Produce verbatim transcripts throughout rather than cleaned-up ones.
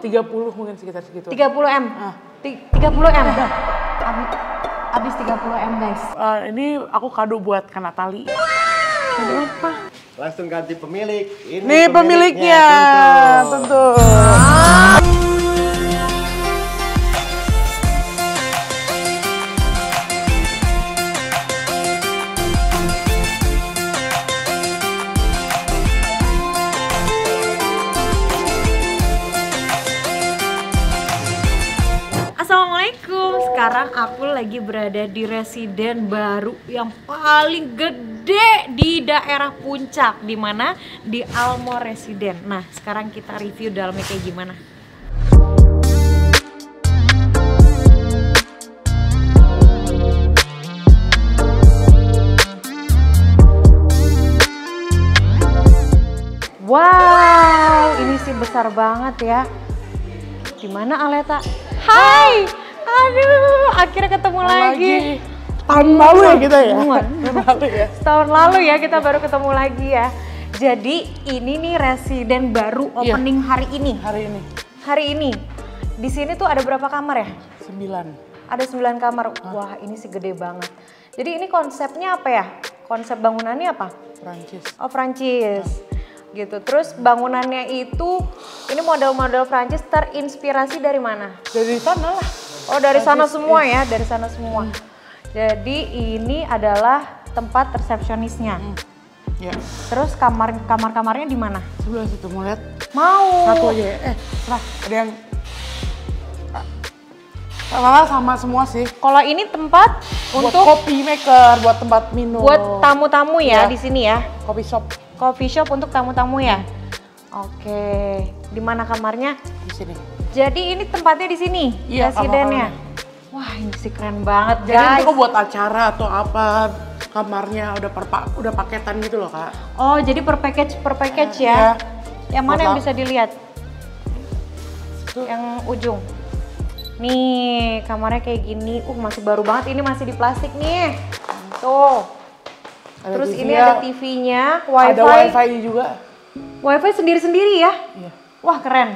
tiga puluh mungkin sekitar segitu. tiga puluh M? Ah. tiga puluh M? Abis, abis tiga puluh M guys. Uh, ini aku kado buat Kak Natali. Kado apa? Langsung ganti pemilik. Ini Nih pemiliknya, tentu. Ah. Assalamualaikum, sekarang aku lagi berada di residen baru yang paling gede di daerah Puncak, di mana di Almo Residen. Nah, sekarang kita review dalamnya kayak gimana. Wow, ini sih besar banget ya. Di mana Aleta? Hai, aduh, akhirnya ketemu lagi. lagi. Tahun lalu ya kita ya? Tahun lalu ya? Tahun lalu ya kita baru ketemu lagi ya. Jadi ini nih residen baru opening iya. hari ini. Hari ini. Hari ini. Di sini tuh ada berapa kamar ya? Sembilan. Ada sembilan kamar. Hah? Wah ini sih gede banget. Jadi ini konsepnya apa ya? Konsep bangunannya apa? Prancis. Oh Prancis. Hah? Gitu. Terus bangunannya itu ini model-model Prancis terinspirasi dari mana? Dari sana lah. Oh dari Prancis, sana semua ya, dari sana semua. Hmm. Jadi ini adalah tempat resepsionisnya. Hmm. Ya. Terus kamar kamar-kamarnya di mana? Sebelah situ mau lihat? Mau. Satu aja ya. Eh, lah ada yang sama sama semua sih. Kalau ini tempat buat untuk coffee maker, buat tempat minum. Buat tamu-tamu ya, ya di sini ya. Coffee shop. Coffee shop untuk tamu-tamu ya. Oke, di mana kamarnya? Di sini. Jadi ini tempatnya di sini, iya, residennya. Wah ini sih keren banget guys. Jadi itu buat acara atau apa kamarnya udah per udah paketan gitu loh Kak. Oh jadi per package per package ya. ya. Yang mana Masa? yang bisa dilihat? Tuh. Yang ujung. Nih kamarnya kayak gini. Uh masih baru banget. Ini masih di plastik nih. Tuh. Ada Terus T V ini ya, ada T V-nya, wifi. Ada wifi juga. Wifi sendiri-sendiri ya? Iya. Wah keren.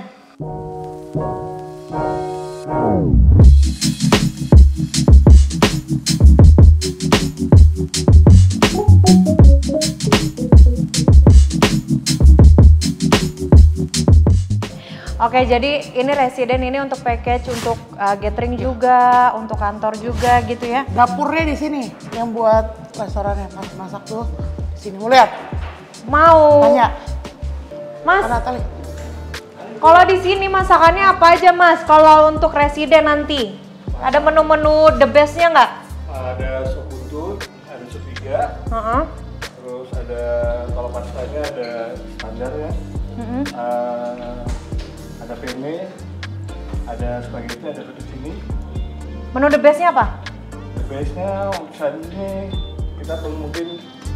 Oke, jadi ini residen ini untuk package untuk uh, gathering juga, untuk kantor juga gitu ya. Dapurnya di sini yang buat restorannya mas masak tuh di sini. Mau lihat? Mau. Tanya. Mas. Natali. Kalau di sini masakannya apa aja Mas? Kalau untuk residen nanti ada menu-menu the bestnya nggak? Ada sop buntut, ada sop iga. Uh-huh. Terus ada kalau pastanya ada standar ya. Uh-huh. Uh, ada penne, ada spaghetti, ada fettuccine. Menu the bestnya apa? The bestnya saat ini kita perlu mungkin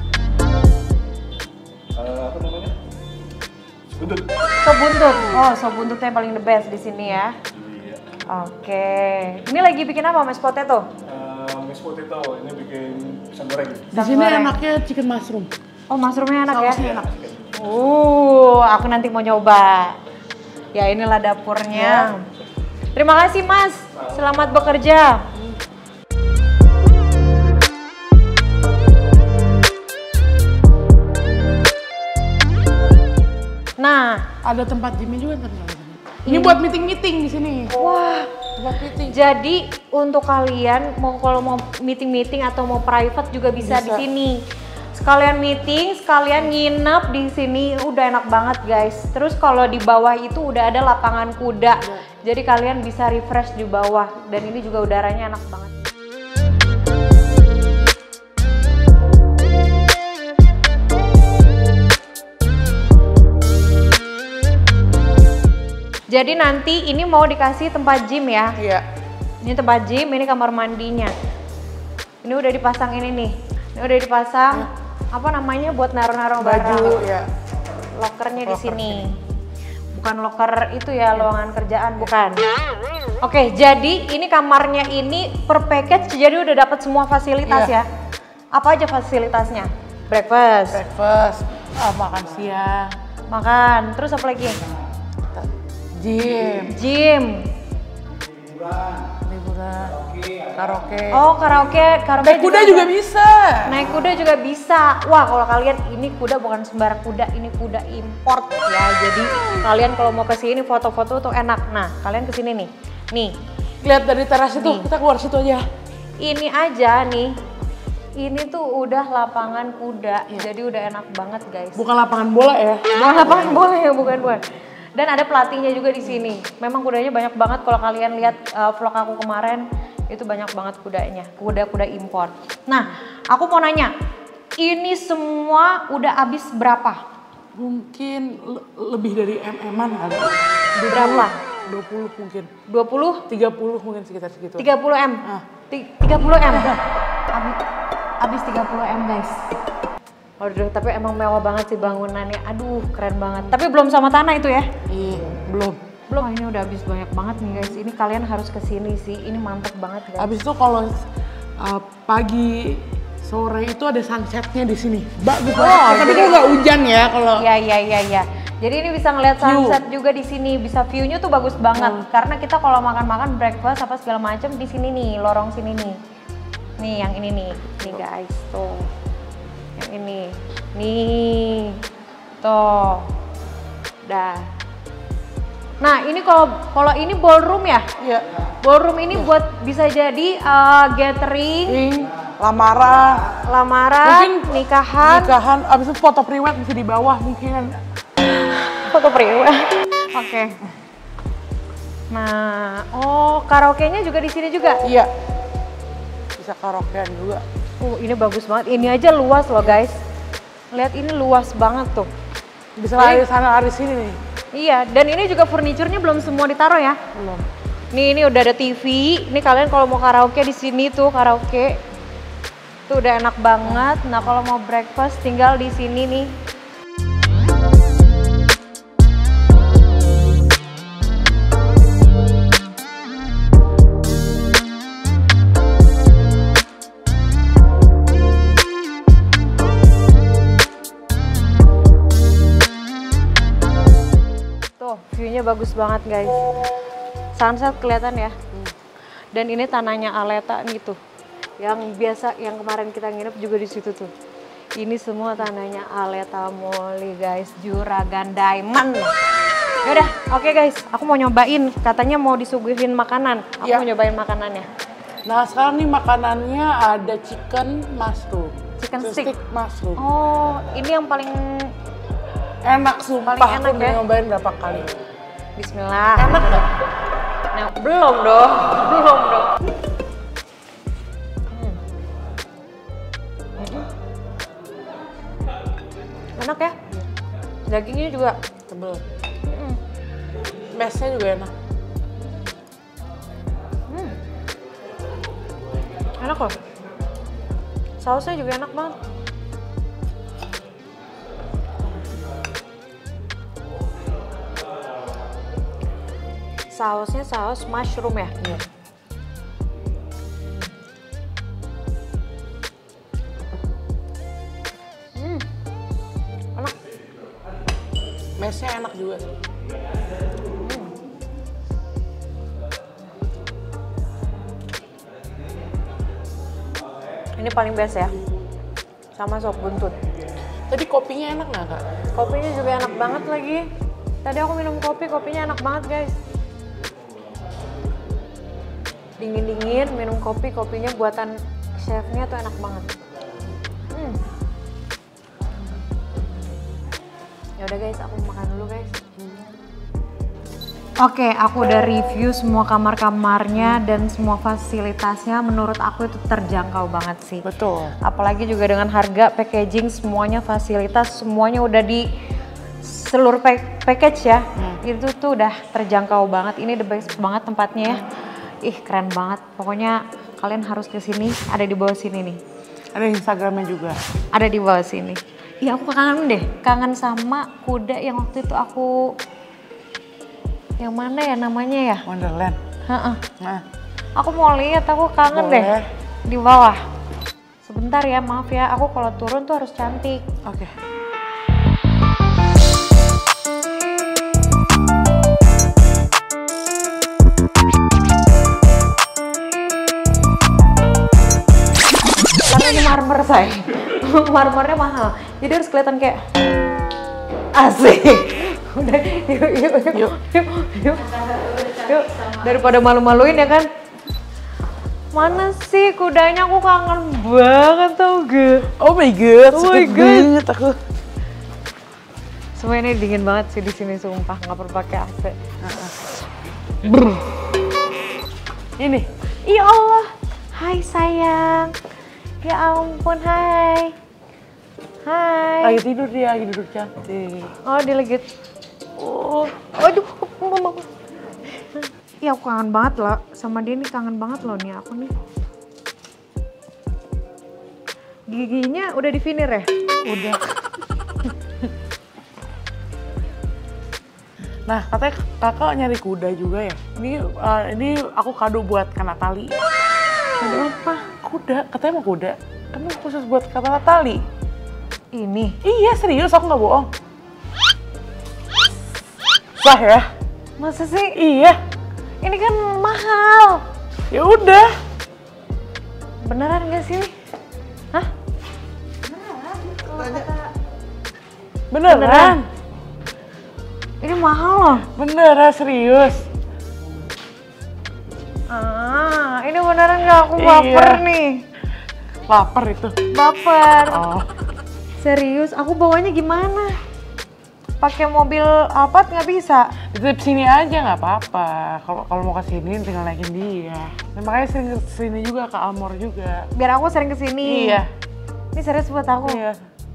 uh, apa namanya? Buntut. Sop buntut. Oh, sop buntutnya yang paling the best di sini ya. Iya. Oke. Ini lagi bikin apa mashed potato? Uh, mashed potato ini bikin pisang goreng. Di sini enaknya chicken mushroom. Oh, mushroomnya enak ya? Enak. Uh, aku nanti mau nyoba. Ya inilah dapurnya. Ya. Terima kasih Mas. Selamat bekerja. Nah, ada tempat gym juga kan? Ini buat meeting-meeting di sini. Wah, buat meeting. Jadi untuk kalian mau kalau mau meeting-meeting atau mau private juga bisa, bisa. di sini. Sekalian meeting, sekalian nginep di sini, udah enak banget guys. Terus kalau di bawah itu udah ada lapangan kuda. Ya. Jadi kalian bisa refresh di bawah dan ini juga udaranya enak banget. Jadi nanti ini mau dikasih tempat gym ya? Iya. Ini tempat gym, ini kamar mandinya. Ini udah dipasang ini nih. Ini udah dipasang ya. Apa namanya buat naruh-naruh baju ya. Lokernya di sini. Bukan loker itu ya, lowongan kerjaan, bukan. Oke, jadi ini kamarnya ini per package jadi udah dapat semua fasilitas ya. ya. Apa aja fasilitasnya? Breakfast. Breakfast, ah, makan siang. Makan, terus apa lagi? Gym. Gym. Liburan. Karaoke. Oh karaoke, karaoke Naik kuda juga bisa. Naik kuda juga bisa. Wah kalau kalian ini kuda bukan sembarang kuda, ini kuda import ya. Jadi kalian kalau mau ke sini foto-foto tuh enak. Nah kalian ke sini nih, nih. Lihat dari teras itu, Nih. kita keluar situ aja. Ini aja nih, ini tuh udah lapangan kuda, Iya. jadi udah enak banget guys. Bukan lapangan bola ya. Bukan lapangan bola ya, bukan bukan. Dan ada pelatihnya juga di sini. Memang kudanya banyak banget kalau kalian lihat uh, vlog aku kemarin. Itu banyak banget kudanya, kuda-kuda import. Nah, aku mau nanya, ini semua udah habis berapa? Mungkin le- lebih dari M-an kali. Berapa? dua puluh mungkin. dua puluh? tiga puluh mungkin sekitar segitu. tiga puluh M? Ah. Ti- tiga puluh M? Habis, habis tiga puluh M guys. Waduh, tapi emang mewah banget sih bangunannya. Aduh, keren banget. Tapi belum sama tanah itu ya? Iya, belum. Belum, ini udah habis banyak banget nih guys. Ini kalian harus kesini sih, ini mantep banget guys. Abis itu kalau uh, pagi sore itu ada sunsetnya di sini. Bagus Oh, banget. Tapi jadi- kalau nggak hujan ya kalau. Iya iya iya iya. Jadi ini bisa ngeliat sunset juga di sini, bisa view-nya tuh bagus banget. Hmm. Karena kita kalau makan-makan breakfast apa segala macam di sini nih, lorong sini nih. Nih yang ini nih, nih guys tuh. Yang ini, nih, tuh, dah. Nah ini kalau kalau ini ballroom ya, Iya. ballroom ini buat bisa jadi uh, gathering, Ring, lamaran, lamaran, Mungkin nikahan, nikahan. Abis itu foto priwet bisa di bawah mungkin. foto priwet. Oke. Nah, oh karaoke-nya juga di sini juga. Iya. Bisa karaokean juga. Uh, ini bagus banget. Ini aja luas loh guys. Lihat ini luas banget tuh. Bisa lari sana lari sini nih. Iya, dan ini juga furniturnya belum semua ditaruh ya. Belum. Nih ini udah ada T V. Ini kalian kalau mau karaoke di sini tuh karaoke. Tuh udah enak banget. Nah, kalau mau breakfast tinggal di sini nih. Tuh, view-nya bagus banget guys. Sunset kelihatan ya. Dan ini tanahnya Aleta gitu. Yang biasa yang kemarin kita nginep juga di situ tuh. Ini semua tanahnya Aleta Moli guys, Juragan Diamond. Yaudah, oke guys, aku mau nyobain. Katanya mau disuguhin makanan. Aku Ya. mau nyobain makanannya. Nah sekarang nih makanannya ada chicken mushroom. Chicken stick. mushroom. Oh, ini yang paling Enak sumpah. Paling enak Aku udah ya. nyobain berapa kali. Bismillah. Enak nggak? Nah, belum dong, belum dong. Hmm. Enak ya? Dagingnya juga. Tebel. Hmm. Mesnya juga enak. Hmm. Enak loh. Sausnya juga enak banget. Sausnya saus mushroom ya? Iya. Hmm. Enak. Mesnya enak juga. Ini paling best ya. Sama sop buntut. Tadi kopinya enak nggak kak? Kopinya juga enak banget lagi. Tadi aku minum kopi, kopinya enak banget guys. Dingin-dingin minum kopi, kopinya buatan chefnya tuh enak banget. Hmm. Ya udah guys, aku makan dulu guys. Oke, aku udah review semua kamar-kamarnya dan semua fasilitasnya. Menurut aku itu terjangkau banget sih. Betul. Apalagi juga dengan harga, packaging, semuanya fasilitas, semuanya udah di seluruh pack- package ya. Hmm. Itu tuh udah terjangkau banget. Ini the best banget tempatnya ya. Ih keren banget. Pokoknya kalian harus ke sini. Ada di bawah sini nih. Ada Instagramnya juga. Ada di bawah sini. Iya aku kangen deh. Kangen sama kuda yang waktu itu aku, yang mana ya namanya ya? Wonderland. Heeh. Nah, Aku mau lihat, aku kangen Boleh. deh di bawah. Sebentar ya, maaf ya. Aku kalau turun tuh harus cantik. oke. say. Marmernya mahal. Jadi harus kelihatan kayak asik. Udah, yuk, yuk, yuk, yuk, yuk, yuk, yuk. Daripada malu-maluin ya kan. Mana sih kudanya, aku kangen banget tau gak? Oh my god, Oh my sakit God. banget aku. Semua ini dingin banget sih di sini sumpah, nggak perlu pakai A C. Brr. Ini, Ya Allah, hai sayang. Ya ampun, hai. Hai. lagi tidur dia, lagi duduk cantik. Oh, dia lagi. Oh, aduh, mama. Ya aku kangen banget loh, sama dia nih kangen banget loh nih aku nih. Giginya udah di finir ya? Udah. Nah, katanya kakak nyari kuda juga ya? Ini uh, ini aku kado buat Kak Natali. Ada apa? Kuda, katanya mau kuda. Kamu khusus buat Kak Natali. Ini? Iya serius, aku nggak bohong. Sah ya? Masa sih? Iya. Ini kan mahal. Ya udah. Beneran gak sih? Hah? Beneran. Beneran. Ini mahal loh. Beneran serius. Ah, ini beneran gak? Aku baper Iya. nih. Laper itu. Baper. Oh. Serius, aku bawanya gimana? Pakai mobil Alphard nggak bisa? Titip sini aja nggak apa-apa. Kalau kalau mau kesini tinggal naikin dia. Nah, makanya sering kesini juga ke Almor juga. Biar aku sering kesini. Iya. Ini serius buat aku. Iya.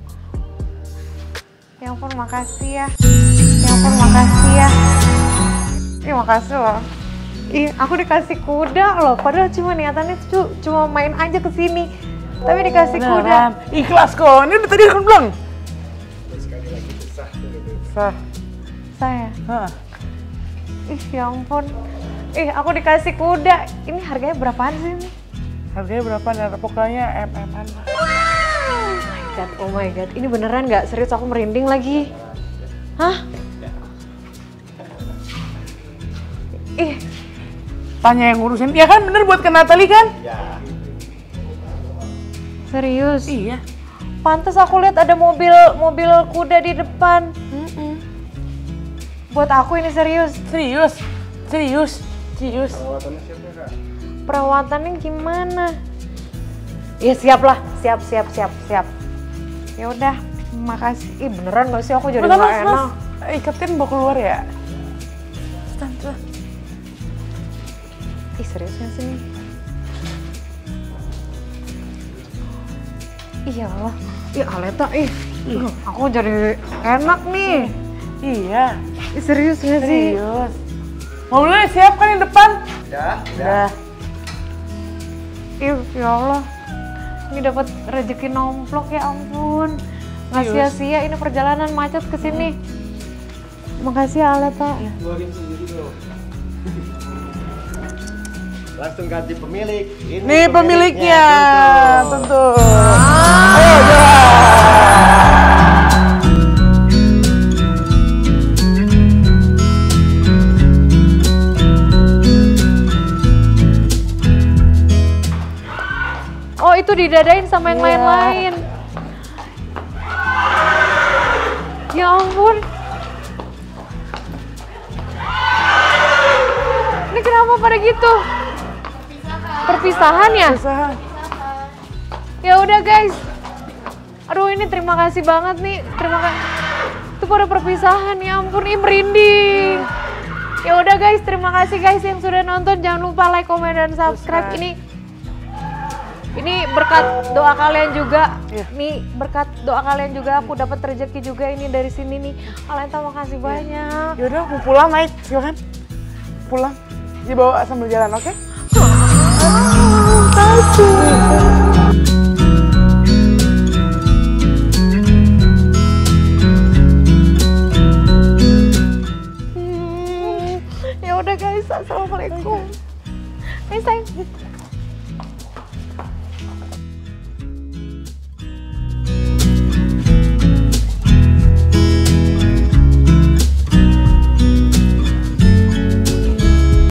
Ya ampun, makasih ya. Ya ampun, makasih ya. Ih, makasih loh. Ih, aku dikasih kuda loh. Padahal cuma niatannya tuh cuma main aja ke sini. Tapi dikasih kuda. Beneran. Ikhlas kok. Ini udah tadi aku bilang. Sah. Saya. Hah. Ih, ya ampun. Ih, aku dikasih kuda. Ini harganya berapaan sih ini? Harganya berapa? Nah, pokoknya M M-an lah. Oh my god, oh my god. Ini beneran nggak? Serius aku merinding lagi. Hah? Ih, Tanya yang ngurusin. Ya kan bener buat ke Natali kan? Ya. serius? Iya. Pantes aku lihat ada mobil mobil kuda di depan. Buat aku ini serius. Serius. Serius. Serius. Perawatannya siapa kak? Perawatannya gimana? Ya siap lah, siap siap siap siap. Ya udah, makasih. Ih beneran gak sih aku jadi Bentar, nggak mas, enak. mas. Ikatin bawa keluar ya. Tante. Ih seriusnya sih nih. Iya Allah. Ih Aleta, ih. Ih, aku jadi enak nih. Iya. Ih, serius gak sih? Serius. Mau lu siap kan yang depan? Udah, Udah. Ih, ya Allah. Ini dapat rezeki nomplok ya ampun. Nggak Serius? sia-sia ini perjalanan macet ke sini. Makasih ya Aleta. langsung ganti pemilik. Ini Nih pemiliknya, tentu. Ah. Ayo jalan. Oh itu didadain sama yang Iya. lain-lain. Ya ampun. Ini kenapa pada gitu? Perpisahan ya? Usaha. Ya udah guys. Aduh ini terima kasih banget nih. Terima kasih. Itu pada perpisahan ya ampun ini merinding. Ya udah guys, terima kasih guys yang sudah nonton. Jangan lupa like, komen dan subscribe. Ini ini berkat doa kalian juga. Iya. Nih berkat doa kalian juga aku dapat rezeki juga ini dari sini nih. Alenta makasih banyak. Yaudah mau pulang naik, silakan. Pulang. Dibawa sambil jalan, oke? Hmm, ya udah guys, assalamualaikum. Nih sayang.